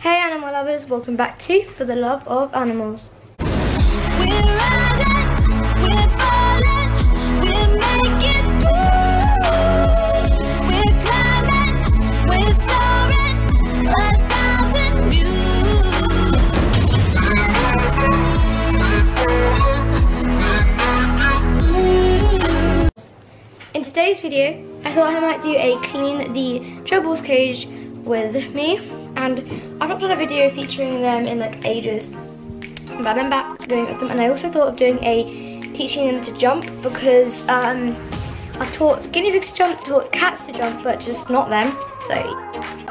Hey animal lovers, welcome back to For the Love of Animals. In today's video, I thought I might do a clean the gerbils cage with me, and I've not done a video featuring them in like ages, but I'm back doing it with them. And I also thought of doing a teaching them to jump, because I've taught guinea pigs to jump, taught cats to jump, but just not them. So